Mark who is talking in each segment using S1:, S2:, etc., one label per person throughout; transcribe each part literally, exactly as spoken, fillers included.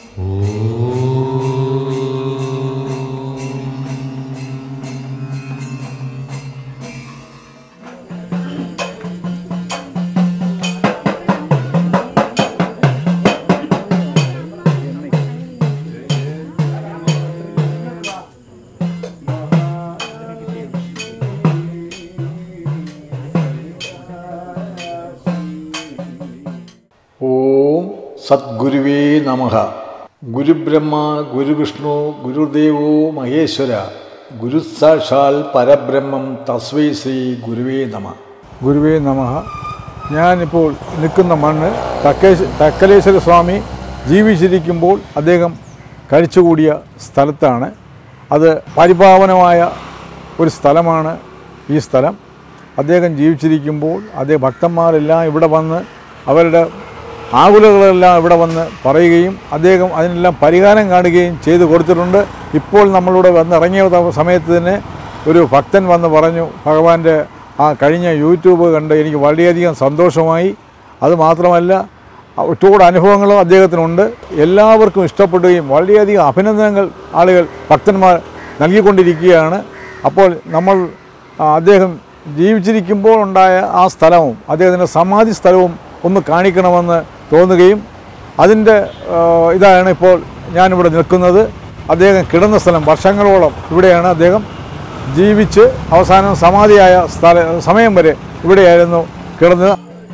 S1: സദ്ഗുരുവേ നമഃ. ഗുരുബ്രഹ്മ ഗുരുവിഷ്ണു ഗുരുദേവോ മഹേശ്വര ഗുരു സാക്ഷാൽ പരബ്രഹ്മം തസ്മൈ ശ്രീ ഗുരുവേ നമഃ.
S2: ഗുരുവേ നമഃ. ഞാനിപ്പോൾ നിൽക്കുന്ന മണ്ണ് തക്കേശ് തക്കലേശ്വര സ്വാമി ജീവിച്ചിരിക്കുമ്പോൾ അദ്ദേഹം കഴിച്ചുകൂടിയ സ്ഥലത്താണ്. അത് പരിപാവനമായ ഒരു സ്ഥലമാണ് ഈ സ്ഥലം. അദ്ദേഹം ജീവിച്ചിരിക്കുമ്പോൾ അതേ ഭക്തന്മാരെല്ലാം ഇവിടെ വന്ന് അവരുടെ ആകുലകളെല്ലാം ഇവിടെ വന്ന് പറയുകയും അദ്ദേഹം അതിനെല്ലാം പരിഹാരം കാണുകയും ചെയ്തു കൊടുത്തിട്ടുണ്ട്. ഇപ്പോൾ നമ്മളിവിടെ വന്നിറങ്ങിയ സമയത്ത് തന്നെ ഒരു ഭക്തൻ വന്ന് പറഞ്ഞു, ഭഗവാന്റെ ആ കഴിഞ്ഞ യൂട്യൂബ് കണ്ട് എനിക്ക് വളരെയധികം സന്തോഷമായി. അതുമാത്രമല്ല ഒട്ടുകൂടെ അനുഭവങ്ങളും അദ്ദേഹത്തിനുണ്ട്. എല്ലാവർക്കും ഇഷ്ടപ്പെടുകയും വളരെയധികം അഭിനന്ദനങ്ങൾ ആളുകൾ ഭക്തന്മാർ നൽകിക്കൊണ്ടിരിക്കുകയാണ്. അപ്പോൾ നമ്മൾ അദ്ദേഹം ജീവിച്ചിരിക്കുമ്പോൾ ഉണ്ടായ ആ സ്ഥലവും അദ്ദേഹത്തിൻ്റെ സമാധി സ്ഥലവും ഒന്ന് കാണിക്കണമെന്ന് തോന്നുകയും അതിൻ്റെ ഇതാണ് ഇപ്പോൾ ഞാനിവിടെ നിൽക്കുന്നത്. അദ്ദേഹം കിടന്ന സ്ഥലം വർഷങ്ങളോളം ഇവിടെയാണ് അദ്ദേഹം ജീവിച്ച് അവസാനം സമാധിയായ സ്ഥല സമയം വരെ ഇവിടെയായിരുന്നു കിടന്നത്.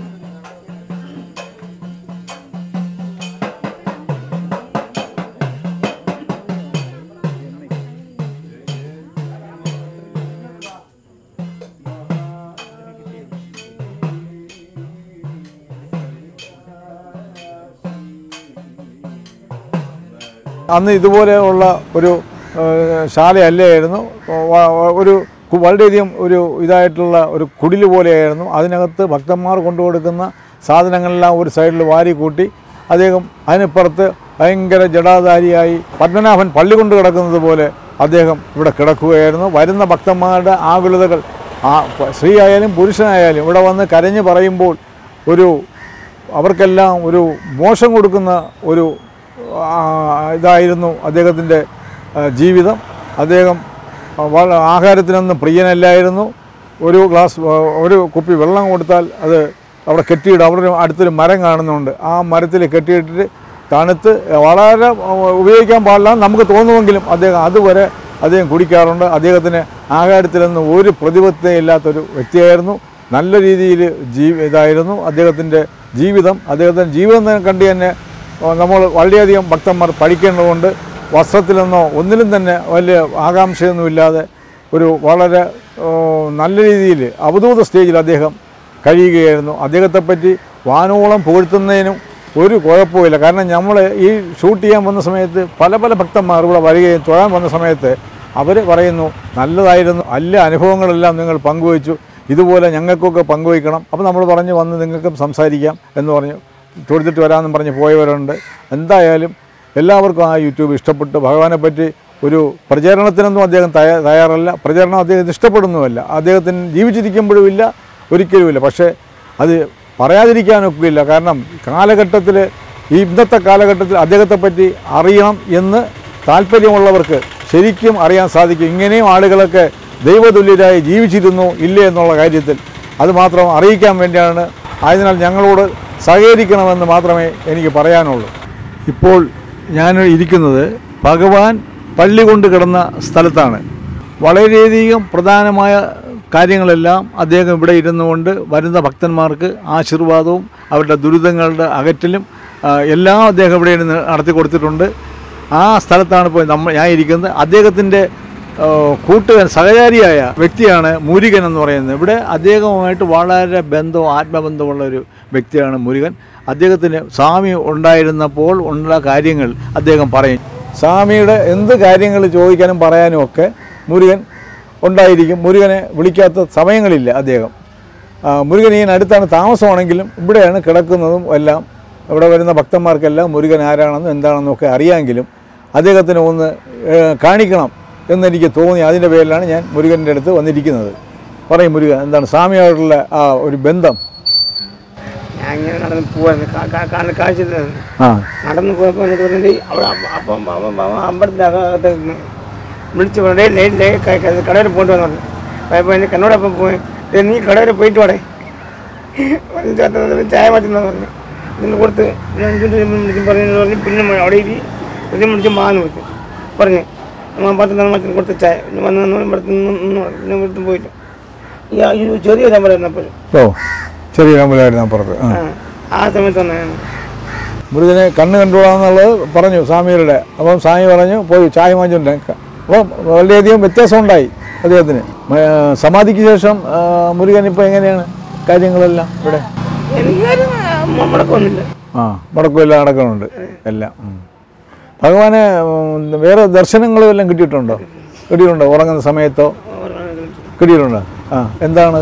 S2: അന്ന് ഇതുപോലെയുള്ള ഒരു ശാലയല്ലായിരുന്നു. ഒരു വളരെയധികം ഒരു ഇതായിട്ടുള്ള ഒരു കുടിൽ പോലെയായിരുന്നു. അതിനകത്ത് ഭക്തന്മാർ കൊണ്ടുകൊടുക്കുന്ന സാധനങ്ങളെല്ലാം ഒരു സൈഡിൽ വാരി കൂട്ടി അദ്ദേഹം അതിനിപ്പുറത്ത് ഭയങ്കര ജടാധാരിയായി പത്മനാഭൻ പള്ളി കൊണ്ട് കിടക്കുന്നത് പോലെ അദ്ദേഹം ഇവിടെ കിടക്കുകയായിരുന്നു. വരുന്ന ഭക്തന്മാരുടെ ആകുലതകൾ ആ സ്ത്രീ ആയാലും പുരുഷനായാലും ഇവിടെ വന്ന് കരഞ്ഞ് പറയുമ്പോൾ ഒരു അവർക്കെല്ലാം ഒരു മോശം കൊടുക്കുന്ന ഒരു ഇതായിരുന്നു അദ്ദേഹത്തിൻ്റെ ജീവിതം. അദ്ദേഹം ആഹാരത്തിനൊന്നും പ്രിയനല്ലായിരുന്നു. ഒരു ഗ്ലാസ് ഒരു കുപ്പി വെള്ളം കൊടുത്താൽ അത് അവിടെ കെട്ടിയിടും. അവിടെ അടുത്തൊരു മരം കാണുന്നുണ്ട്. ആ മരത്തിൽ കെട്ടിയിട്ടിട്ട് തണുത്ത് വളരെ ഉപയോഗിക്കാൻ പാടില്ല നമുക്ക് തോന്നുമെങ്കിലും അദ്ദേഹം അതുവരെ അദ്ദേഹം കുടിക്കാറുണ്ട്. അദ്ദേഹത്തിന് ആഹാരത്തിലൊന്നും ഒരു പ്രതിബദ്ധതയില്ലാത്തൊരു വ്യക്തിയായിരുന്നു. നല്ല രീതിയിൽ ജീ ഇതായിരുന്നു അദ്ദേഹത്തിൻ്റെ ജീവിതം. അദ്ദേഹത്തിൻ്റെ ജീവിതം കണ്ട് തന്നെ നമ്മൾ വളരെയധികം ഭക്തന്മാർ പഠിക്കേണ്ടതുകൊണ്ട് വസ്ത്രത്തിലൊന്നോ ഒന്നിലും തന്നെ വലിയ ആകാംക്ഷയൊന്നുമില്ലാതെ ഒരു വളരെ നല്ല രീതിയിൽ അവധൂത സ്റ്റേജിൽ അദ്ദേഹം കഴിയുകയായിരുന്നു. അദ്ദേഹത്തെപ്പറ്റി വാനോളം പുകഴ്ത്തുന്നതിനും ഒരു കുഴപ്പമില്ല. കാരണം നമ്മൾ ഈ ഷൂട്ട് ചെയ്യാൻ വന്ന സമയത്ത് പല പല ഭക്തന്മാർ ഇവിടെ വരികയും തൊഴാൻ വന്ന സമയത്ത് അവർ പറയുന്നു നല്ലതായിരുന്നു, നല്ല അനുഭവങ്ങളെല്ലാം നിങ്ങൾ പങ്കുവച്ചു, ഇതുപോലെ ഞങ്ങൾക്കൊക്കെ പങ്കുവയ്ക്കണം. അപ്പോൾ നമ്മൾ പറഞ്ഞു വന്ന് നിങ്ങൾക്കും സംസാരിക്കാം എന്ന് പറഞ്ഞു തൊഴുതിട്ട് വരാമെന്നും പറഞ്ഞ് പോയവരുണ്ട്. എന്തായാലും എല്ലാവർക്കും ആ യൂട്യൂബ് ഇഷ്ടപ്പെട്ടു. ഭഗവാനെ പറ്റി ഒരു പ്രചരണത്തിനൊന്നും അദ്ദേഹം തയ്യാ തയ്യാറല്ല പ്രചരണം അദ്ദേഹത്തിന് ഇഷ്ടപ്പെടുന്നുമല്ല. അദ്ദേഹത്തിന് ജീവിച്ചിരിക്കുമ്പോഴും ഇല്ല, ഒരിക്കലുമില്ല. പക്ഷേ അത് പറയാതിരിക്കാനൊക്കില്ല. കാരണം കാലഘട്ടത്തിൽ ഈ ഇന്നത്തെ കാലഘട്ടത്തിൽ അദ്ദേഹത്തെപ്പറ്റി അറിയണം എന്ന് താല്പര്യമുള്ളവർക്ക് ശരിക്കും അറിയാൻ സാധിക്കും. ഇങ്ങനെയും ആളുകളൊക്കെ ദൈവതുല്യരായി ജീവിച്ചിരുന്നു ഇല്ലേ എന്നുള്ള കാര്യത്തിൽ അതുമാത്രം അറിയിക്കാൻ വേണ്ടിയാണ്. ആയതിനാൽ ഞങ്ങളോട് സഹകരിക്കണമെന്ന് മാത്രമേ എനിക്ക് പറയാനുള്ളൂ. ഇപ്പോൾ ഞാൻ ഇരിക്കുന്നത് ഭഗവാൻ പള്ളി കൊണ്ട് കിടന്ന സ്ഥലത്താണ്. വളരെയധികം പ്രധാനമായ കാര്യങ്ങളെല്ലാം അദ്ദേഹം ഇവിടെ ഇരുന്നുകൊണ്ട് വരുന്ന ഭക്തന്മാർക്ക് ആശീർവാദവും അവരുടെ ദുരിതങ്ങളുടെ അകറ്റലും എല്ലാം അദ്ദേഹം ഇവിടെ ഇരുന്ന് നടത്തി കൊടുത്തിട്ടുണ്ട്. ആ സ്ഥലത്താണ് ഇപ്പോൾ നമ്മൾ ഞാൻ ഇരിക്കുന്നത്. അദ്ദേഹത്തിൻ്റെ കൂട്ടുകാരൻ സഹചാരിയായ വ്യക്തിയാണ് മുരുകൻ എന്ന് പറയുന്നത്. ഇവിടെ അദ്ദേഹവുമായിട്ട് വളരെ ബന്ധവും ആത്മബന്ധമുള്ളൊരു വ്യക്തിയാണ് മുരുകൻ. അദ്ദേഹത്തിന് സ്വാമി ഉണ്ടായിരുന്നപ്പോൾ ഉള്ള കാര്യങ്ങൾ അദ്ദേഹം പറയും. സ്വാമിയുടെ എന്ത് കാര്യങ്ങൾ ചോദിക്കാനും പറയാനും ഒക്കെ മുരുകൻ ഉണ്ടായിരിക്കും. മുരുകനെ വിളിക്കാത്ത സമയങ്ങളില്ല അദ്ദേഹം. മുരുകൻ ഈ അടുത്താണ് താമസമാണെങ്കിലും ഇവിടെയാണ് കിടക്കുന്നതും എല്ലാം. ഇവിടെ വരുന്ന ഭക്തന്മാർക്കെല്ലാം മുരുകൻ ആരാണെന്നും എന്താണെന്നൊക്കെ അറിയാമെങ്കിലും അദ്ദേഹത്തിന് ഒന്ന് കാണിക്കണം എന്നെനിക്ക് തോന്നി. അതിൻ്റെ പേരിലാണ് ഞാൻ മുരുകൻ്റെ അടുത്ത് വന്നിരിക്കുന്നത്. പറയും മുരുകൻ, എന്താണ് സ്വാമിയായിട്ടുള്ള ആ ഒരു ബന്ധം?
S3: ഞാൻ അങ്ങനെ നടന്ന് പോവായിരുന്നു കാണുന്ന കാഴ്ച നടന്ന് പോയപ്പോൾ എന്നിട്ട് പറഞ്ഞിട്ട് അവിടെ അപ്പം അമ്പലത്തിൻ്റെ അകത്ത് വിളിച്ച് വളരെ ലൈറ്റ് കടയിൽ പോയിട്ട് വന്നു പറഞ്ഞു പോയപ്പോൾ എൻ്റെ കണ്ണോടൊപ്പം പോയി നീ കടയിൽ പോയിട്ട് വാടേ ചായ മാറ്റുന്ന പറഞ്ഞു ഇതിന് കൊടുത്ത് വിളിച്ചും പറഞ്ഞു പറഞ്ഞ് പിന്നെ അവിടെ ഇരി ഇത് വിളിച്ച് മാന്ന് വിളിച്ചു പറഞ്ഞ് പത്ത് നാല് കൊടുത്ത് ചായ വന്ന് പിന്നെ കൊടുത്ത് പോയില്ല ഈ ചെറിയ അമ്പലമായിരുന്നു അപ്പോൾ
S2: ഓ ചെറിയ അമ്പലമായിരുന്നു അപ്പുറത്ത്
S3: ആ സമയത്ത് തന്നെയാണ്
S2: മുരുകനെ കണ്ണ് കണ്ടുകൂടാന്നുള്ളത് പറഞ്ഞു സ്വാമികളുടെ. അപ്പം സ്വാമി പറഞ്ഞു പോയി ചായ വാങ്ങിച്ചുകൊണ്ട് അപ്പം വളരെയധികം വ്യത്യാസം ഉണ്ടായി അദ്ദേഹത്തിന്. സമാധിക്ക് ശേഷം മുരുകൻ ഇപ്പോൾ എങ്ങനെയാണ് കാര്യങ്ങളെല്ലാം ഇവിടെ? ആ മുടക്കമെല്ലാം നടക്കുന്നുണ്ട് എല്ലാം. ഭഗവാന് വേറെ ദർശനങ്ങളും എല്ലാം കിട്ടിയിട്ടുണ്ടോ? കിട്ടിയിട്ടുണ്ടോ ഉറങ്ങുന്ന സമയത്തോ കിട്ടിയിട്ടുണ്ടോ? ആ എന്താണ്?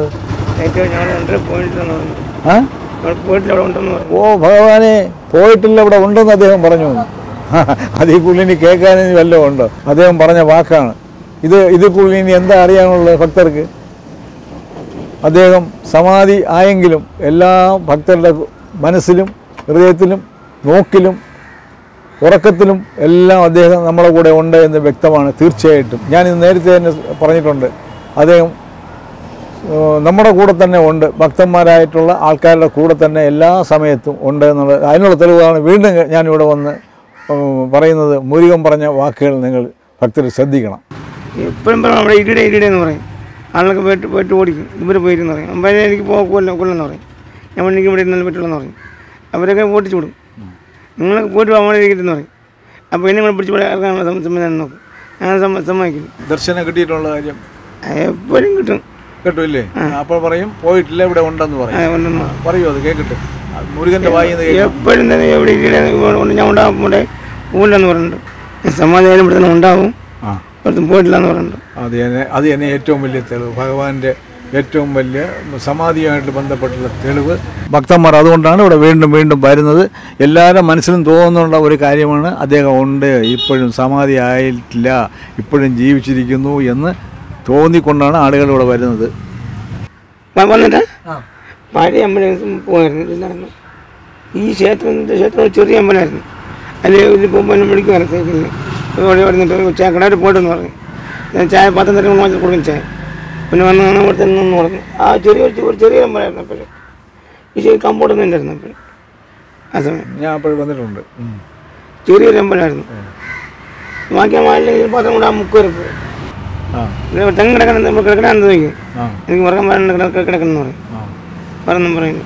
S2: ഓ ഭഗവാനെ പോയിട്ടില്ല ഇവിടെ ഉണ്ടെന്ന് അദ്ദേഹം പറഞ്ഞു. അതിൽ കൂടുതൽ ഇനി കേൾക്കാനും വല്ലതും ഉണ്ടോ? അദ്ദേഹം പറഞ്ഞ വാക്കാണ് ഇത്. ഇതിൽ കൂടുതൽ ഇനി എന്താ അറിയാനുള്ളത് ഭക്തർക്ക്? അദ്ദേഹം സമാധി ആയെങ്കിലും എല്ലാ ഭക്തരുടെ മനസ്സിലും ഹൃദയത്തിലും നോക്കിലും ഉറക്കത്തിലും എല്ലാം അദ്ദേഹം നമ്മളെ കൂടെ ഉണ്ട് എന്ന് വ്യക്തമാണ്. തീർച്ചയായിട്ടും ഞാനിത് നേരത്തെ തന്നെ പറഞ്ഞിട്ടുണ്ട്. അദ്ദേഹം നമ്മുടെ കൂടെ തന്നെ ഉണ്ട്, ഭക്തന്മാരായിട്ടുള്ള ആൾക്കാരുടെ കൂടെ തന്നെ എല്ലാ സമയത്തും ഉണ്ട് എന്നുള്ളത് അതിനുള്ള തെളിവാണ് വീണ്ടും ഞാനിവിടെ വന്ന് പറയുന്നത്. മുരുകൻ പറഞ്ഞ വാക്കുകൾ നിങ്ങൾ ഭക്തർ ശ്രദ്ധിക്കണം.
S3: എപ്പോഴും പറയും അവിടെ ഇരിടെ ഇരിടെ എന്ന് പറയും. ആളുകൾക്ക് പോയിട്ട് പോയിട്ട് ഓടിക്കും ഇവർ പോയിരുന്ന് പറയും. അപ്പം എനിക്ക് പോകാൻ കൊല്ല കൊല്ലെന്ന് പറയും. ഞാൻ എനിക്ക് ഇവിടെ ഇരുന്നാലും പറ്റുള്ളൂ പറയും. അവരൊക്കെ ഓടിച്ചു വിടും. നിങ്ങളൊക്കെ പോയിട്ട് അവിടെ ഇരിക്കട്ടെന്ന് പറയും. അപ്പോൾ എന്നെ കൂടെ പിടിച്ച് ഇറങ്ങാനുള്ള സംവിധാനം നോക്കും. ഞാൻ സമ്മതിക്കില്ല.
S2: ദർശനം കിട്ടിയിട്ടുള്ള കാര്യം
S3: എപ്പോഴും കിട്ടും.
S2: കേട്ടില്ലേ? അപ്പോൾ പറയും പോയിട്ടില്ല ഇവിടെ ഉണ്ടെന്ന് പറയും. പറയൂ അത് കേൾക്കട്ടെ. മുരുകൻ്റെ വായി
S3: എപ്പോഴും തന്നെ എവിടെ ഇരിക്കണേ ഞാൻ ഉണ്ടാകുമ്പോൾ പോകില്ലെന്ന് പറഞ്ഞിട്ടുണ്ട്. സമാധാനം ഇവിടെ തന്നെ ഉണ്ടാവും, പോയിട്ടില്ല എന്ന് പറഞ്ഞിട്ടുണ്ട്.
S2: അത് തന്നെ അത് തന്നെ ഏറ്റവും വലിയ തെളിവ്, ഭഗവാന്റെ ഏറ്റവും വലിയ സമാധിയുമായിട്ട് ബന്ധപ്പെട്ടുള്ള തെളിവ്. ഭക്തന്മാർ അതുകൊണ്ടാണ് ഇവിടെ വീണ്ടും വീണ്ടും വരുന്നത്. എല്ലാവരും മനസ്സിലും തോന്നുന്നുള്ള ഒരു കാര്യമാണ് അദ്ദേഹം ഉണ്ട്, ഇപ്പോഴും സമാധി ആയിട്ടില്ല, ഇപ്പോഴും ജീവിച്ചിരിക്കുന്നു എന്ന് തോന്നിക്കൊണ്ടാണ് ആളുകൾ ഇവിടെ വരുന്നത്.
S3: വന്നിട്ട് പഴയ അമ്പലം പോയിരുന്നു. ഈ ക്ഷേത്രത്തിൻ്റെ ക്ഷേത്രം ചെറിയ അമ്പലമായിരുന്നു. അല്ലെങ്കിൽ ഇതിൽ പോകുമ്പോൾ വിളിക്കുമായിരുന്നു സൈക്കിളിന് ഇവിടെ വരുന്നിട്ട് ചായ കടയിൽ പോയിട്ടെന്ന് പറഞ്ഞു. ഞാൻ ചായ പത്ത് നേരം വാങ്ങി കൊടുക്കും ചായ. പിന്നെ വന്ന് അവിടെ തന്നെ നിന്ന് പറഞ്ഞു. ആ ചെറിയ ഒരു ചെറിയ അമ്പലമായിരുന്നു അപ്പോഴും. ഈ ചെറിയ കമ്പോട്ടൊന്നും ഉണ്ടായിരുന്നു അപ്പോഴും. ആ സമയം
S2: ഞാൻ അപ്പോഴും വന്നിട്ടുണ്ട്.
S3: ചെറിയൊരു അമ്പലമായിരുന്നു. വാങ്ങിക്കാൻ വാങ്ങില്ലെങ്കിൽ പാത്രം കൂടെ ആ മുക്കുവരെ പോകും. തെങ്ങ് കിടക്കണം നമ്മൾ കിടക്കണമെന്ന് ചോദിക്കും. എനിക്ക് ഉറക്കം വരാൻ കിടക്കണം പറയും. പറഞ്ഞും പറയുന്നു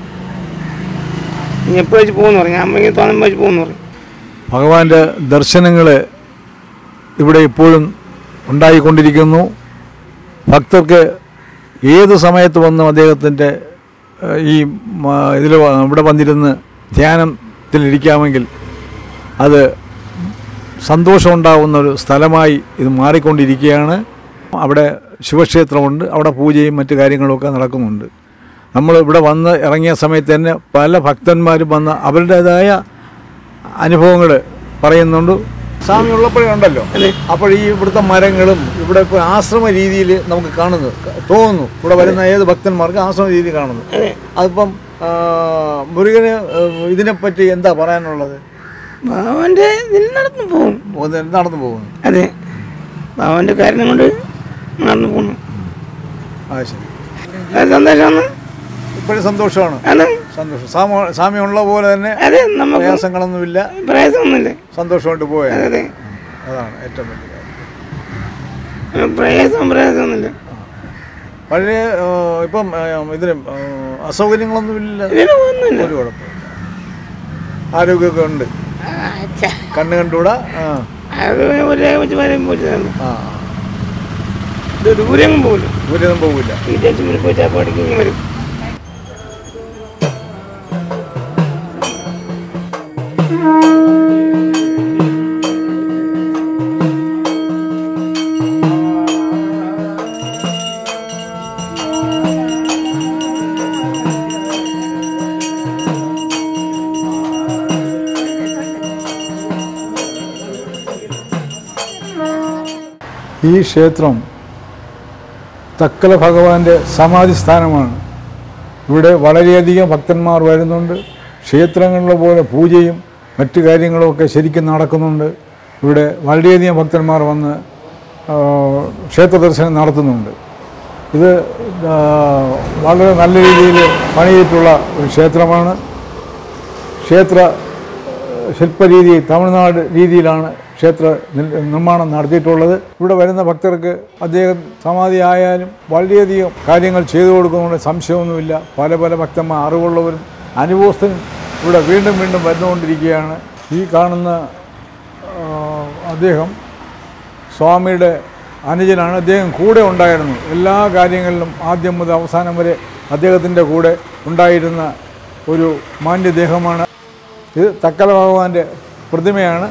S3: നീ എപ്പോൾ വെച്ച് പോകുമെന്ന് പറയും. ഞാൻ അമ്മയ്ക്ക് തോന്നുമ്പോൾ വെച്ച് പോകുമെന്ന് പറയും.
S2: ഭഗവാന്റെ ദർശനങ്ങൾ ഇവിടെ ഇപ്പോഴും ഉണ്ടായിക്കൊണ്ടിരിക്കുന്നു. ഭക്തർക്ക് ഏത് സമയത്ത് വന്നും അദ്ദേഹത്തിൻ്റെ ഈ ഇതിൽ ഇവിടെ വന്നിരുന്ന് ധ്യാനത്തിലിരിക്കാമെങ്കിൽ അത് സന്തോഷമുണ്ടാകുന്നൊരു സ്ഥലമായി ഇത് മാറിക്കൊണ്ടിരിക്കുകയാണ്. അവിടെ ശിവക്ഷേത്രമുണ്ട്, അവിടെ പൂജയും മറ്റു കാര്യങ്ങളുമൊക്കെ നടക്കുന്നുണ്ട്. നമ്മൾ ഇവിടെ വന്ന് ഇറങ്ങിയ സമയത്ത് തന്നെ പല ഭക്തന്മാരും വന്ന് അവരുടേതായ അനുഭവങ്ങൾ പറയുന്നുണ്ട്. സ്വാമി ഉള്ളപ്പോഴേ ഉണ്ടല്ലോ. അപ്പോൾ ഈ ഇവിടുത്തെ മരങ്ങളും ഇവിടെ ഇപ്പോൾ ആശ്രമ രീതിയിൽ നമുക്ക് കാണുന്നു തോന്നുന്നു. ഇവിടെ വരുന്ന ഏത് ഭക്തന്മാർക്ക് ആശ്രമ രീതി കാണുന്നു. അതിപ്പം മുരുകന് ഇതിനെപ്പറ്റി എന്താ പറയാനുള്ളത്?
S3: ഭഗവാന്റെ ഇതിൽ നടന്നു പോകും
S2: നടന്നു പോകുന്നു.
S3: അതെ, ഭഗവാന്റെ കാരണം കൊണ്ട് നടന്നു പോകുന്നു.
S2: ആ ശരി,
S3: സന്തോഷമാണ്.
S2: ഇപ്പോഴും സന്തോഷമാണ്. സന്തോഷം. സ്വാമി ഉള്ള പോലെ തന്നെ പ്രയാസങ്ങളൊന്നുമില്ല.
S3: പ്രയാസമൊന്നുമില്ല,
S2: സന്തോഷമായിട്ട് പോയാൽ
S3: അതെ,
S2: അതാണ് ഏറ്റവും വലിയ
S3: കാര്യം. പ്രയാസം പ്രയാസമൊന്നുമില്ല.
S2: പഴയ ഇപ്പം ഇതിന് അസൗകര്യങ്ങളൊന്നുമില്ല, ഒരു കുഴപ്പമില്ല. ആരോഗ്യമൊക്കെ ഉണ്ട്. കണ്ണ് കണ്ടുകൂടാ.
S3: ദൂരം പോകില്ല,
S2: ദൂരമൊന്നും പോകില്ല.
S3: വരും.
S2: ഈ ക്ഷേത്രം തക്കല ഭഗവാന്റെ സമാധി സ്ഥാനമാണ്. ഇവിടെ വളരെയധികം ഭക്തന്മാർ വരുന്നുണ്ട്. ക്ഷേത്രങ്ങളിലെ പോലെ പൂജയും മറ്റു കാര്യങ്ങളുമൊക്കെ ശരിക്കും നടക്കുന്നുണ്ട്. ഇവിടെ വളരെയധികം ഭക്തന്മാർ വന്ന് ക്ഷേത്ര ദർശനം നടത്തുന്നുണ്ട്. ഇത് വളരെ നല്ല രീതിയിൽ പണിതിട്ടുള്ള ഒരു ക്ഷേത്രമാണ്. ക്ഷേത്ര ശില്പരീതി തമിഴ്നാട് രീതിയിലാണ് ക്ഷേത്ര നിർമ്മാണം നടത്തിയിട്ടുള്ളത്. ഇവിടെ വരുന്ന ഭക്തർക്ക് അദ്ദേഹം സമാധി ആയാലും വളരെയധികം കാര്യങ്ങൾ ചെയ്തു കൊടുക്കുന്നുണ്ട്, സംശയമൊന്നുമില്ല. പല പല ഭക്തന്മാർ അറിവുള്ളവരും അനുഭവസ്ഥനും ഇവിടെ വീണ്ടും വീണ്ടും വരുന്നുകൊണ്ടിരിക്കുകയാണ്. ഈ കാണുന്ന അദ്ദേഹം സ്വാമിയുടെ അനുജനാണ്. അദ്ദേഹം കൂടെ ഉണ്ടായിരുന്നു എല്ലാ കാര്യങ്ങളിലും, ആദ്യം മുതൽ അവസാനം വരെ അദ്ദേഹത്തിൻ്റെ കൂടെ ഉണ്ടായിരുന്ന ഒരു മാന്യദേഹമാണ്. ഇത് തക്കല ഭഗവാന്റെ പ്രതിമയാണ്.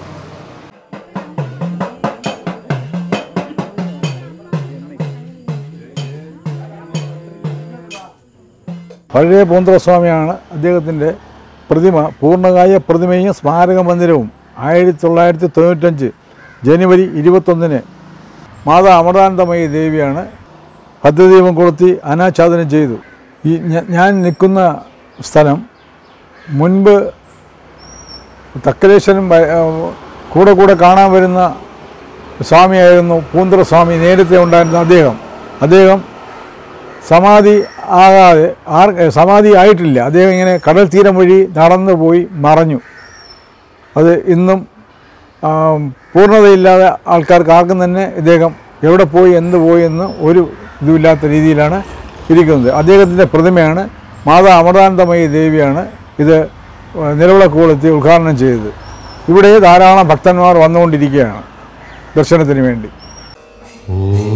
S2: പഴയ പൂന്തറസ്വാമിയാണ് അദ്ദേഹത്തിൻ്റെ പ്രതിമ. പൂർണ്ണകായ പ്രതിമയും സ്മാരക മന്ദിരവും ആയിരത്തി തൊള്ളായിരത്തി തൊണ്ണൂറ്റഞ്ച് ജനുവരി ഇരുപത്തൊന്നിന് മാതാ അമൃതാനന്ദമയി ദേവിയാണ് ഭദ്രദീപം കൊളുത്തി അനാച്ഛാദനം ചെയ്തു. ഈ ഞാൻ നിൽക്കുന്ന സ്ഥലം മുൻപ് തക്കലേശ്വരൻ കൂടെ കൂടെ കാണാൻ വരുന്ന സ്വാമിയായിരുന്നു പൂന്തറസ്വാമി നേരത്തെ ഉണ്ടായിരുന്ന അദ്ദേഹം. അദ്ദേഹം സമാധി ആകാതെ ആർ സമാധി ആയിട്ടില്ല. അദ്ദേഹം ഇങ്ങനെ കടൽ തീരം വഴി നടന്നു പോയി മറഞ്ഞു. അത് ഇന്നും പൂർണ്ണതയില്ലാതെ ആൾക്കാർക്ക് ആർക്കും തന്നെ ഇദ്ദേഹം എവിടെ പോയി എന്ത് പോയി എന്ന് ഒരു ഇതുമില്ലാത്ത രീതിയിലാണ് ഇരിക്കുന്നത്. അദ്ദേഹത്തിൻ്റെ പ്രതിമയാണ്. മാതാ അമൃതാനന്ദമയി ദേവിയാണ് ഇത് നിലവിളക്ക് കൊളുത്തി ഉദ്ഘാടനം ചെയ്തത്. ഇവിടെ ധാരാളം ഭക്തന്മാർ വന്നുകൊണ്ടിരിക്കുകയാണ് ദർശനത്തിന് വേണ്ടി.